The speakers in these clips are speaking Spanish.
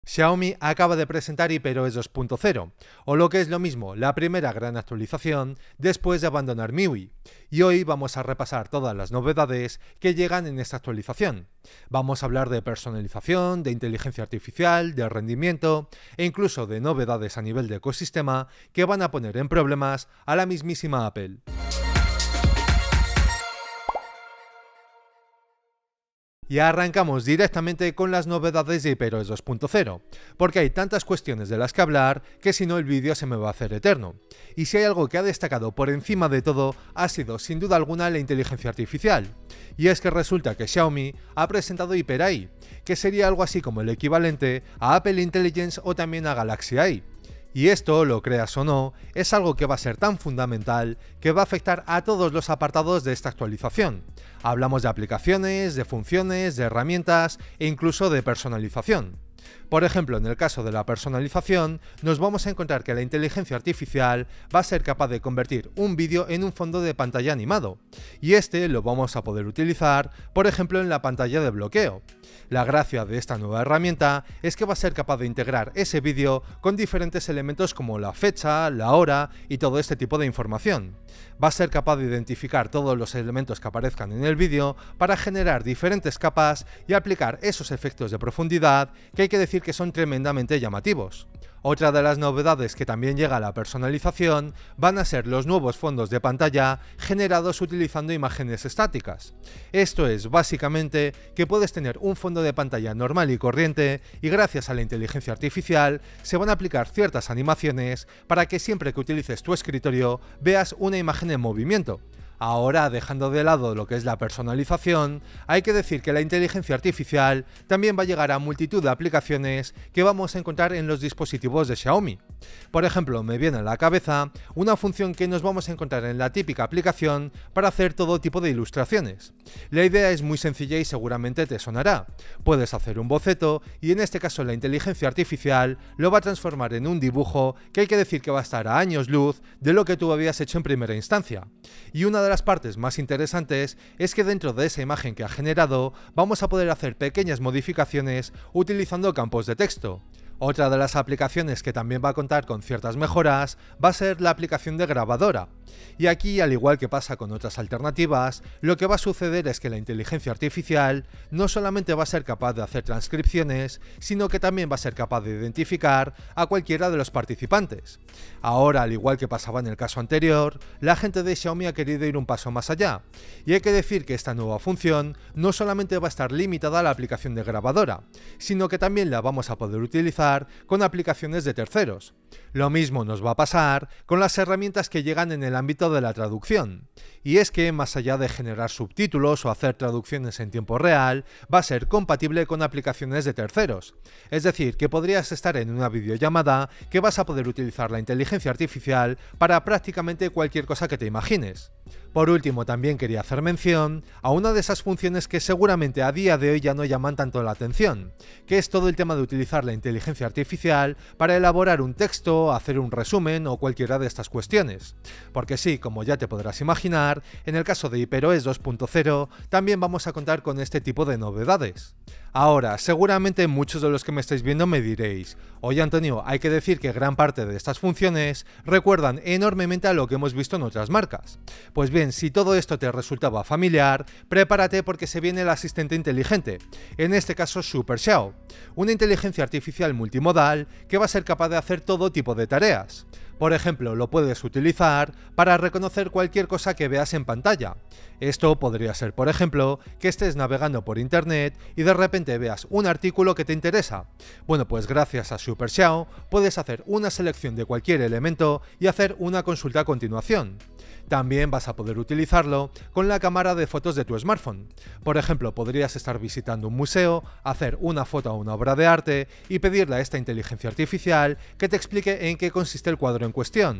Xiaomi acaba de presentar HyperOS 2.0, o lo que es lo mismo, la primera gran actualización después de abandonar MIUI, y hoy vamos a repasar todas las novedades que llegan en esta actualización. Vamos a hablar de personalización, de inteligencia artificial, de rendimiento e incluso de novedades a nivel de ecosistema que van a poner en problemas a la mismísima Apple. Y arrancamos directamente con las novedades de HyperOS 2.0, porque hay tantas cuestiones de las que hablar que si no el vídeo se me va a hacer eterno. Y si hay algo que ha destacado por encima de todo ha sido sin duda alguna la inteligencia artificial. Y es que resulta que Xiaomi ha presentado HyperAI, que sería algo así como el equivalente a Apple Intelligence o también a Galaxy AI. Y esto, lo creas o no, es algo que va a ser tan fundamental que va a afectar a todos los apartados de esta actualización. Hablamos de aplicaciones, de funciones, de herramientas e incluso de personalización. Por ejemplo, en el caso de la personalización, nos vamos a encontrar que la inteligencia artificial va a ser capaz de convertir un vídeo en un fondo de pantalla animado, y este lo vamos a poder utilizar, por ejemplo, en la pantalla de bloqueo. La gracia de esta nueva herramienta es que va a ser capaz de integrar ese vídeo con diferentes elementos como la fecha, la hora y todo este tipo de información. Va a ser capaz de identificar todos los elementos que aparezcan en el vídeo para generar diferentes capas y aplicar esos efectos de profundidad que hay que decir que son tremendamente llamativos. Otra de las novedades que también llega a la personalización van a ser los nuevos fondos de pantalla generados utilizando imágenes estáticas. Esto es básicamente que puedes tener un fondo de pantalla normal y corriente y gracias a la inteligencia artificial se van a aplicar ciertas animaciones para que siempre que utilices tu escritorio veas una imagen en movimiento. Ahora, dejando de lado lo que es la personalización, hay que decir que la inteligencia artificial también va a llegar a multitud de aplicaciones que vamos a encontrar en los dispositivos de Xiaomi. Por ejemplo, me viene a la cabeza una función que nos vamos a encontrar en la típica aplicación para hacer todo tipo de ilustraciones. La idea es muy sencilla y seguramente te sonará. Puedes hacer un boceto y en este caso la inteligencia artificial lo va a transformar en un dibujo que hay que decir que va a estar a años luz de lo que tú habías hecho en primera instancia. Y una de las partes más interesantes es que dentro de esa imagen que ha generado vamos a poder hacer pequeñas modificaciones utilizando campos de texto. Otra de las aplicaciones que también va a contar con ciertas mejoras va a ser la aplicación de grabadora. Y aquí, al igual que pasa con otras alternativas, lo que va a suceder es que la inteligencia artificial no solamente va a ser capaz de hacer transcripciones, sino que también va a ser capaz de identificar a cualquiera de los participantes. Ahora, al igual que pasaba en el caso anterior, la gente de Xiaomi ha querido ir un paso más allá. Y hay que decir que esta nueva función no solamente va a estar limitada a la aplicación de grabadora, sino que también la vamos a poder utilizar con aplicaciones de terceros. Lo mismo nos va a pasar con las herramientas que llegan en el ámbito de la traducción. Y es que más allá de generar subtítulos o hacer traducciones en tiempo real, va a ser compatible con aplicaciones de terceros. Es decir, que podrías estar en una videollamada que vas a poder utilizar la inteligencia artificial para prácticamente cualquier cosa que te imagines. Por último, también quería hacer mención a una de esas funciones que seguramente a día de hoy ya no llaman tanto la atención, que es todo el tema de utilizar la inteligencia artificial para elaborar un texto, hacer un resumen o cualquiera de estas cuestiones. Porque sí, como ya te podrás imaginar, en el caso de HyperOS 2.0 también vamos a contar con este tipo de novedades. Ahora, seguramente muchos de los que me estáis viendo me diréis: oye Antonio, hay que decir que gran parte de estas funciones recuerdan enormemente a lo que hemos visto en otras marcas. Pues bien, si todo esto te resultaba familiar, prepárate porque se viene el asistente inteligente, en este caso Super Xiao, una inteligencia artificial multimodal que va a ser capaz de hacer todo tipo de tareas. Por ejemplo, lo puedes utilizar para reconocer cualquier cosa que veas en pantalla. Esto podría ser, por ejemplo, que estés navegando por internet y de repente veas un artículo que te interesa. Bueno, pues gracias a Super Xiao puedes hacer una selección de cualquier elemento y hacer una consulta a continuación. También vas a poder utilizarlo con la cámara de fotos de tu smartphone. Por ejemplo, podrías estar visitando un museo, hacer una foto a una obra de arte y pedirle a esta inteligencia artificial que te explique en qué consiste el cuadro en cuestión.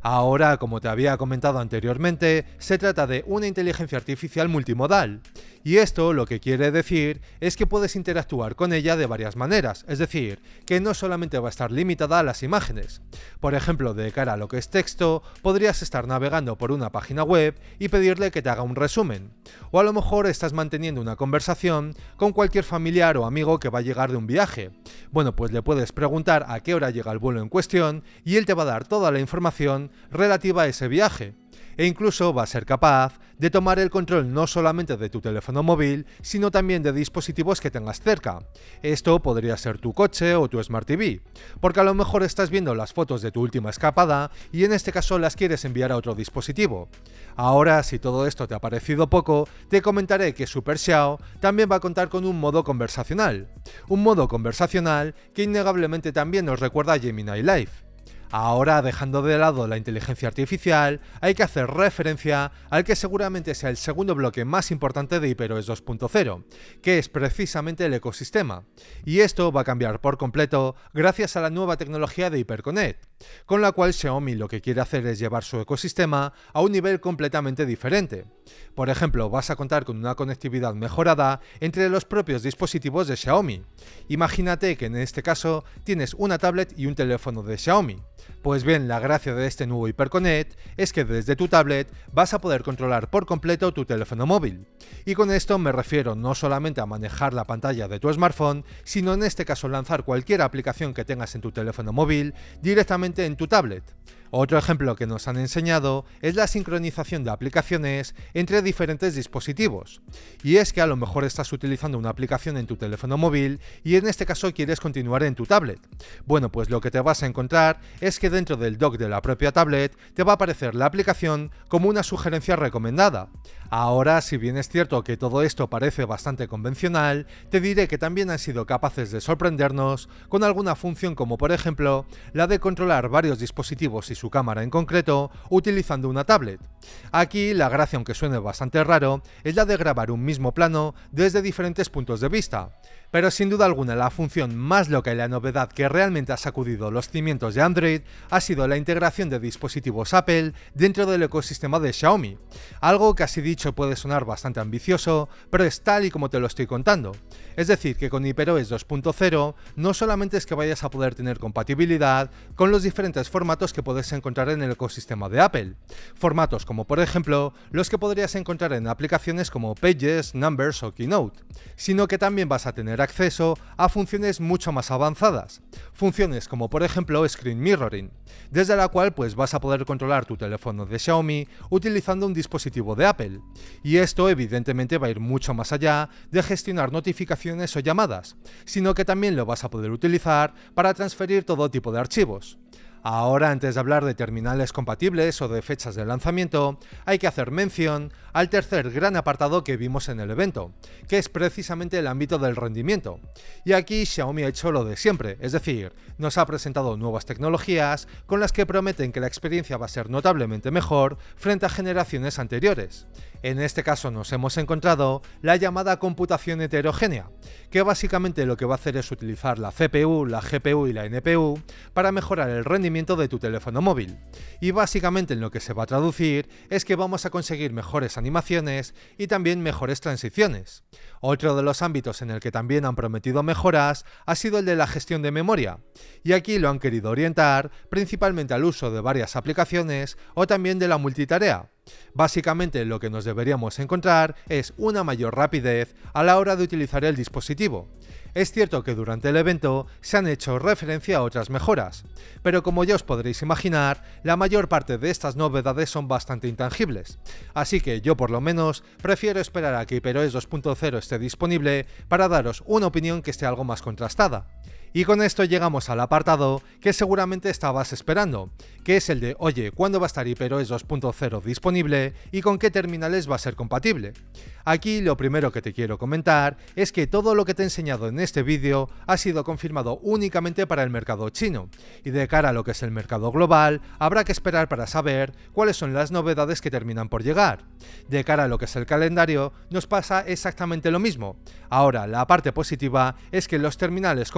Ahora, como te había comentado anteriormente, se trata de una inteligencia artificial multimodal. Y esto lo que quiere decir es que puedes interactuar con ella de varias maneras, es decir, que no solamente va a estar limitada a las imágenes. Por ejemplo, de cara a lo que es texto, podrías estar navegando por una página web y pedirle que te haga un resumen. O a lo mejor estás manteniendo una conversación con cualquier familiar o amigo que va a llegar de un viaje. Bueno, pues le puedes preguntar a qué hora llega el vuelo en cuestión y él te va a dar toda la información relativa a ese viaje. E incluso va a ser capaz de tomar el control no solamente de tu teléfono móvil, sino también de dispositivos que tengas cerca. Esto podría ser tu coche o tu Smart TV, porque a lo mejor estás viendo las fotos de tu última escapada y en este caso las quieres enviar a otro dispositivo. Ahora, si todo esto te ha parecido poco, te comentaré que Super Xiao también va a contar con un modo conversacional. Un modo conversacional que innegablemente también nos recuerda a Gemini Live. Ahora, dejando de lado la inteligencia artificial, hay que hacer referencia al que seguramente sea el segundo bloque más importante de HyperOS 2.0, que es precisamente el ecosistema. Y esto va a cambiar por completo gracias a la nueva tecnología de HyperConnect, con la cual Xiaomi lo que quiere hacer es llevar su ecosistema a un nivel completamente diferente. Por ejemplo, vas a contar con una conectividad mejorada entre los propios dispositivos de Xiaomi. Imagínate que en este caso tienes una tablet y un teléfono de Xiaomi. Pues bien, la gracia de este nuevo HyperConnect es que desde tu tablet vas a poder controlar por completo tu teléfono móvil. Y con esto me refiero no solamente a manejar la pantalla de tu smartphone, sino en este caso lanzar cualquier aplicación que tengas en tu teléfono móvil directamente en tu tablet. Otro ejemplo que nos han enseñado es la sincronización de aplicaciones entre diferentes dispositivos. Y es que a lo mejor estás utilizando una aplicación en tu teléfono móvil y en este caso quieres continuar en tu tablet. Bueno, pues lo que te vas a encontrar es que dentro del dock de la propia tablet te va a aparecer la aplicación como una sugerencia recomendada. Ahora, si bien es cierto que todo esto parece bastante convencional, te diré que también han sido capaces de sorprendernos con alguna función como por ejemplo la de controlar varios dispositivos y su cámara en concreto utilizando una tablet. Aquí la gracia, aunque suene bastante raro, es la de grabar un mismo plano desde diferentes puntos de vista. Pero sin duda alguna la función más loca y la novedad que realmente ha sacudido los cimientos de Android ha sido la integración de dispositivos Apple dentro del ecosistema de Xiaomi. Algo que así dicho puede sonar bastante ambicioso, pero es tal y como te lo estoy contando. Es decir, que con HyperOS 2.0 no solamente es que vayas a poder tener compatibilidad con los diferentes formatos que puedes encontrar en el ecosistema de Apple. Formatos como por ejemplo los que podrías encontrar en aplicaciones como Pages, Numbers o Keynote, sino que también vas a tener acceso a funciones mucho más avanzadas. Funciones como por ejemplo Screen Mirroring, desde la cual pues vas a poder controlar tu teléfono de Xiaomi utilizando un dispositivo de Apple. Y esto evidentemente va a ir mucho más allá de gestionar notificaciones o llamadas, sino que también lo vas a poder utilizar para transferir todo tipo de archivos. Ahora, antes de hablar de terminales compatibles o de fechas de lanzamiento, hay que hacer mención al tercer gran apartado que vimos en el evento, que es precisamente el ámbito del rendimiento. Y aquí Xiaomi ha hecho lo de siempre, es decir, nos ha presentado nuevas tecnologías con las que prometen que la experiencia va a ser notablemente mejor frente a generaciones anteriores. En este caso nos hemos encontrado la llamada computación heterogénea, que básicamente lo que va a hacer es utilizar la CPU, la GPU y la NPU para mejorar el rendimiento de tu teléfono móvil. Y básicamente en lo que se va a traducir es que vamos a conseguir mejores animaciones y también mejores transiciones. Otro de los ámbitos en el que también han prometido mejoras ha sido el de la gestión de memoria, y aquí lo han querido orientar principalmente al uso de varias aplicaciones o también de la multitarea. Básicamente lo que nos deberíamos encontrar es una mayor rapidez a la hora de utilizar el dispositivo. Es cierto que durante el evento se han hecho referencia a otras mejoras, pero como ya os podréis imaginar, la mayor parte de estas novedades son bastante intangibles, así que yo por lo menos prefiero esperar a que HyperOS 2.0 esté disponible para daros una opinión que esté algo más contrastada. Y con esto llegamos al apartado que seguramente estabas esperando, que es el de oye, ¿cuándo va a estar HyperOS 2.0 disponible y con qué terminales va a ser compatible? Aquí lo primero que te quiero comentar es que todo lo que te he enseñado en este vídeo ha sido confirmado únicamente para el mercado chino, y de cara a lo que es el mercado global habrá que esperar para saber cuáles son las novedades que terminan por llegar. De cara a lo que es el calendario nos pasa exactamente lo mismo. Ahora, la parte positiva es que los terminales compatibles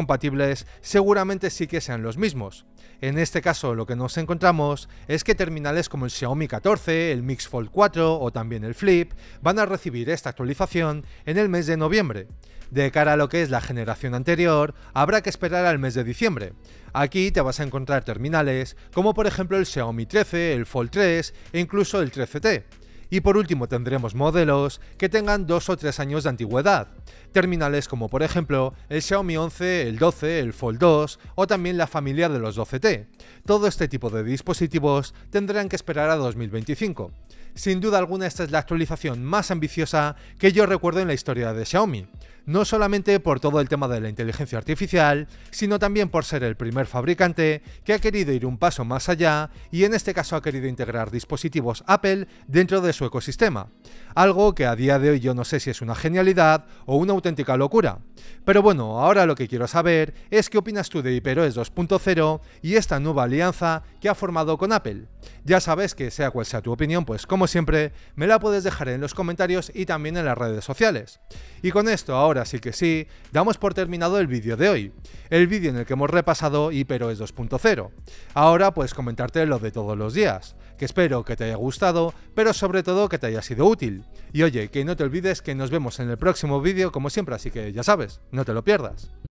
disponibles seguramente sí que sean los mismos. En este caso lo que nos encontramos es que terminales como el Xiaomi 14, el Mix Fold 4 o también el Flip van a recibir esta actualización en el mes de noviembre. De cara a lo que es la generación anterior, habrá que esperar al mes de diciembre. Aquí te vas a encontrar terminales como por ejemplo el Xiaomi 13, el Fold 3 e incluso el 13T. Y por último tendremos modelos que tengan 2 o 3 años de antigüedad. Terminales como por ejemplo el Xiaomi 11, el 12, el Fold 2 o también la familia de los 12T. Todo este tipo de dispositivos tendrán que esperar a 2025. Sin duda alguna esta es la actualización más ambiciosa que yo recuerdo en la historia de Xiaomi. No solamente por todo el tema de la inteligencia artificial, sino también por ser el primer fabricante que ha querido ir un paso más allá y en este caso ha querido integrar dispositivos Apple dentro de su ecosistema. Algo que a día de hoy yo no sé si es una genialidad o una auténtica locura. Pero bueno, ahora lo que quiero saber es qué opinas tú de HyperOS 2.0 y esta nueva alianza que ha formado con Apple. Ya sabes que sea cual sea tu opinión, pues como siempre me la puedes dejar en los comentarios y también en las redes sociales. Y con esto ahora sí que sí, damos por terminado el vídeo de hoy, el vídeo en el que hemos repasado HyperOS 2.0. Ahora pues comentarte lo de todos los días, que espero que te haya gustado, pero sobre todo que te haya sido útil. Y oye, que no te olvides que nos vemos en el próximo vídeo como siempre, así que ya sabes, no te lo pierdas.